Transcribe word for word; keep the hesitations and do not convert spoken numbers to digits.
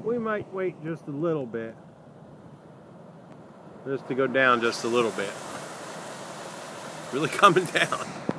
we might wait just a little bit. Just to go down just a little bit. Really coming down.